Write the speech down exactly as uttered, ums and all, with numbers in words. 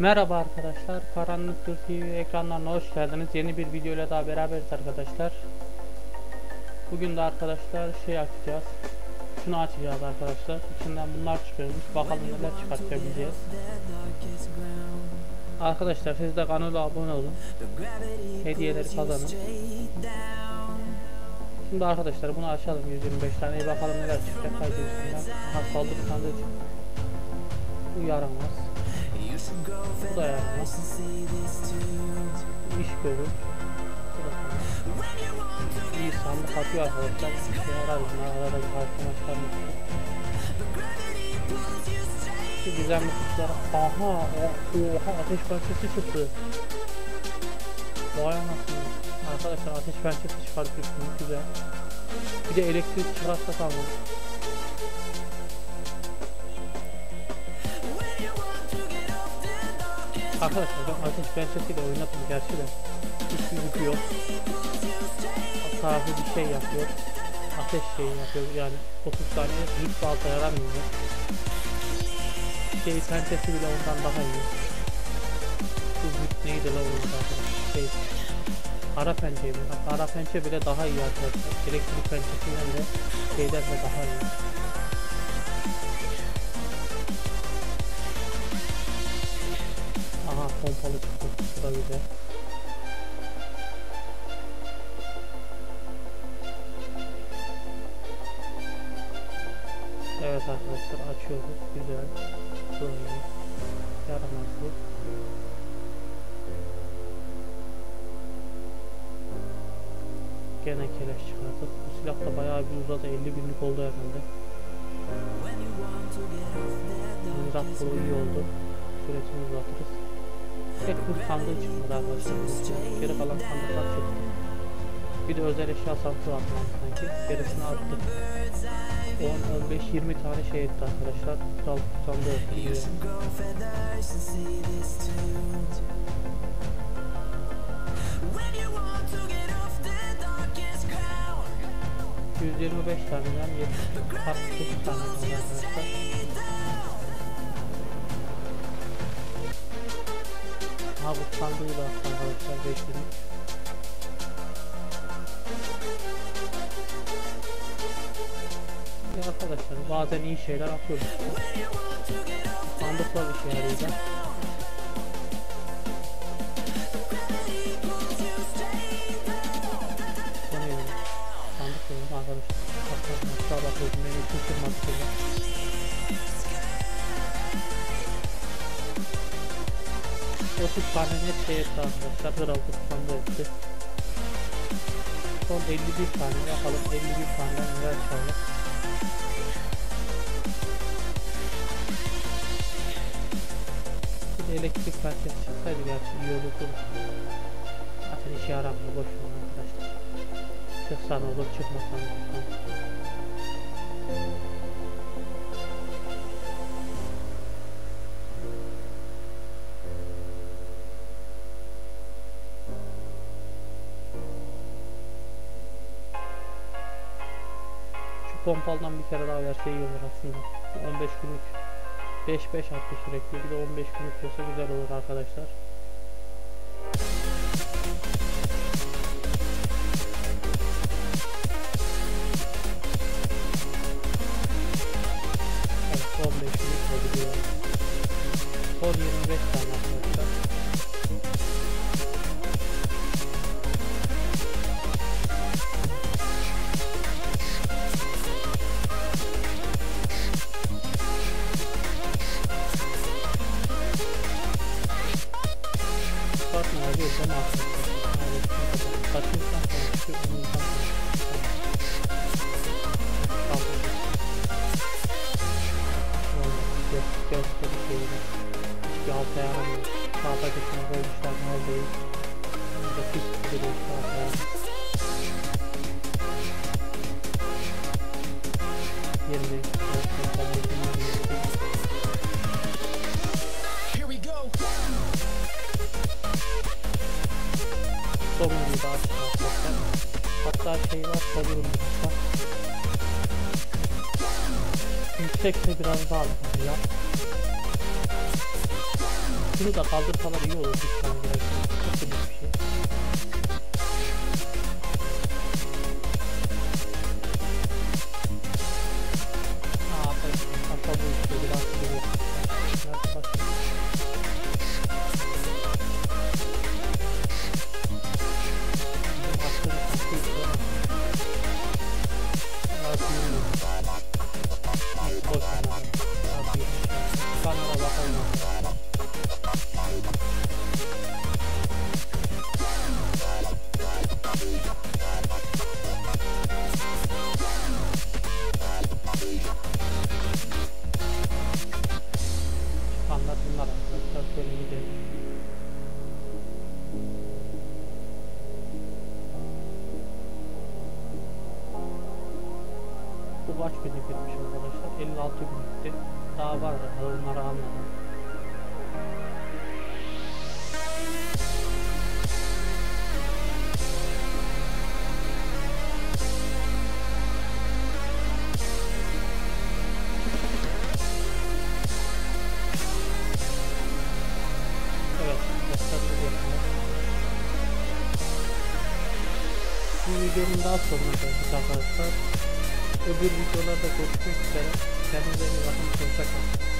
Merhaba arkadaşlar, Karanlıktır T V ekranlarına hoş geldiniz. Yeni bir video ile daha beraberiz arkadaşlar. Bugün de arkadaşlar şey açacağız. Şunu açacağız arkadaşlar. İçinden bunlar çıkıyormuş. Bakalım neler çıkartabileceğiz. Arkadaşlar siz de kanala abone olun. Hediyeleri kazanın. Şimdi arkadaşlar bunu açalım, yüz yirmi beş taneyi bakalım neler çıkacak. Haydi bismillah. Aha, saldırı sandığı çıktı. Bu yaramaz. Bu da yaramaz. İş görür. İyi sandık atıyor arkadaşlar. Bir şey yarar bunlar. Arada bir karşıma çıkarmıştır. Şu güzel mutluluklar. Aha, oha, ateş pençesi çıktı. Vay anasını. Arkadaşlar ateş pençesi çıkartıyorsunuz, güzel. Bir de elektrik çıkarsa tamam. Arkadaşlar ben ateş pençesiyle oynadım gerçi de hiçbir gücü yok. Tarafı bir şey yapıyor. Ateş şeyi yapıyor yani otuz saniye hiç balta yaramıyor. Şey pençesi bile ondan daha iyi. Bu güç neydi la onun arkadaşlar? Şey, ara pençe mi? Ara pençe bile daha iyi arkadaşlar. Elektrik pençesinden de şeyden de daha iyi. Aha, pompalı çıktı. Bu da güzel. Evet arkadaşlar açıyoruz. Güzel. Böyle. Yaramazlık. Gene keleş çıkardık. Bu silah da bayağı bir uzadı. elli günlük oldu herhalde. Mızrak kuru iyi oldu. Süresini uzatırız. Tek bir sandığı çıkmadı arkadaşlar. Geri kalan sandıklar çıktı. Bir de özel eşya sandığı atmam sanki. Gerisini attık. on, on beş, yirmi tane şey etti arkadaşlar. Sandığı etti. yüz yirmi beş taneden yetmiş altmış dokuz tane arkadaşlar. Ha, bu sandığı da attı arkadaşlar, beş bin. Ya arkadaşlar bazen iyi şeyler atıyoruz. Sandıklar işe yarayacak. Sandık koyuyorum arkadaşlar. Bakın aşağı bakıyorum, beni tutturmadı burada. otuz tane net şey etti arkadaşlar. Kral kutsandı etti. Son elli bir tane yapalım. elli bir tane neler çıkardık. Bir de elektrik parçası çıksaydı gerçi iyi olurdu. Zaten işe yaramıyor, boş ver arkadaşlar. Çıksan olur, çıkmasan olur. Pompaldan bir kere daha verse iyi olur aslında. on beş günlük beş beş attı sürekli. Bir de on beş günlük olsa güzel olur arkadaşlar. Evet, on beş günlük oluyor. Son yirmi beş tane arkadaşlar. Bakmaya bir de mahsus. Kaçırsan konuşuyor, ondan konuşuyor. Gösteri şeyini. Hiçbir alta yaramıyor. Sağda geçen koymuşlar, neredeyiz? Burada pis gibi değil sağda yaramıyor. yirmi. Sonuncuyu daha çıkartmaktan. Hatta şey var, sabırım var. Yüksekse biraz daha alalım ya. Şunu da kaldırsalar iyi olur. Bir tane gerçekten. Çok kötü bir şey. Aa, ata bu işte biraz gibi. Nerede başlıyor? Anlatımlar arkadaşlar şöyle gidelim. Bu kaç günlük bitmiş arkadaşlar? elli altı günlükte. Daha var da onları almadım. Bu videonun daha sonundayız arkadaşlar. Öbür videolarda görüşmek üzere. Kendinize iyi bakın. Hoşça kalın.